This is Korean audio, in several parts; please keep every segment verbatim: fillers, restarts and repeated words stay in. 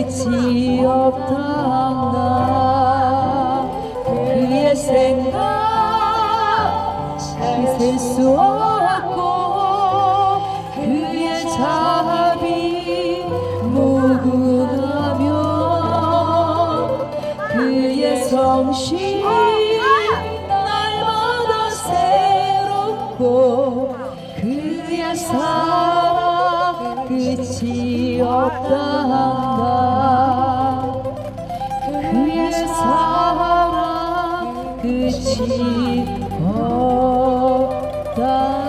끝이 없단다. 그의 생각 셀 수 없고 그의 자비 무궁하며 그의 성실 날마다 새롭고 그의 사랑 끝이 없단다. 그의 사랑 끝이 없단다.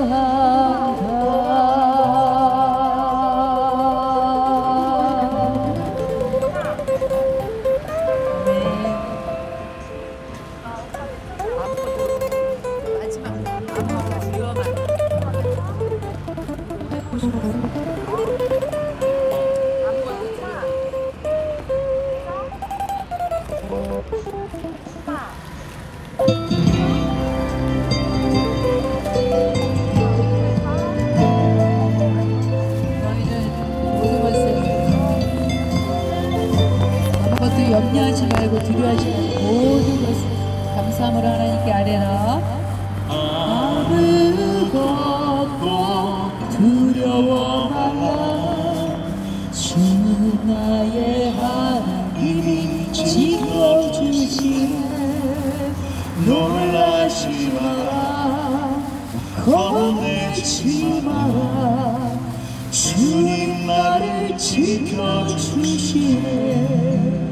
염려하지 말고 두려워하지 말고 모든 것을 감사함으로 하나님께 아뢰라. 아무것도 두려워 말라. 주는 나의 하나님이 지켜주시네. 놀라지 마라. 겁내지 마라. 주님 나를 지켜주시네.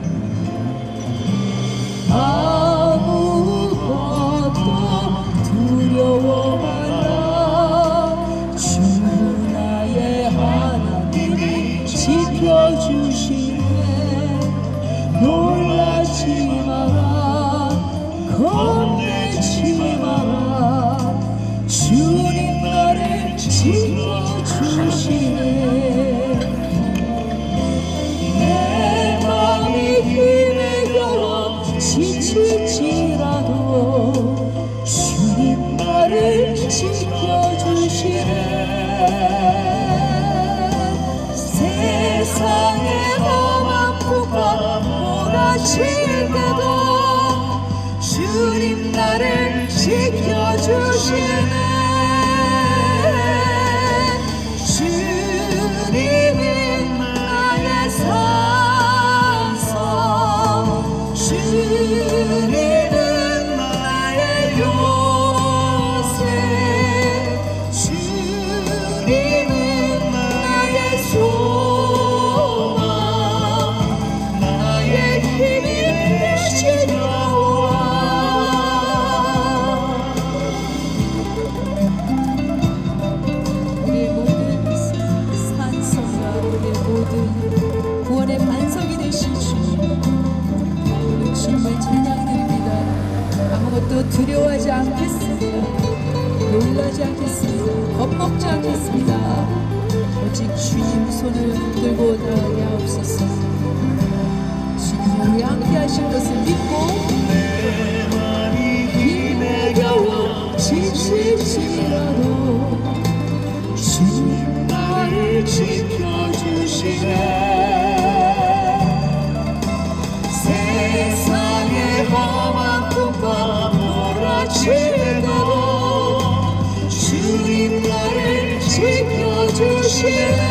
아무것도 두려워 말라. 주 나의 하나님이 지켜주시네. 놀라지 마라. 겁내지 마라. 주님 나를 지켜주시네. 내 마음이 힘에 겨워 지칠지라도 주님 나를 지켜주시네. 세상의 험한 풍파 몰아칠 때도 주님 나를 지켜주시네. 주님이 나의 산성, 주님은 나의 요새, 주님은 나의 소망, 나의 힘이 되신 여호와. 우리의 모든 산성과 우리의 모든 구원의 반석이 되신 주님, 주님을 찬양드립니다. 아무것도 두려워하지 않겠습니다. 놀라지 않겠습니다. 겁먹지 않겠습니다. 오직 주님 손을 들고 나가게 하옵소서. 주님이 우리 함께 하실 것을 믿고 내 마음이 힘에 겨워 지칠지라도 주님 나를 지켜주시네. 세상의 험한 풍파 몰아치고 주님 나를 지켜주시네.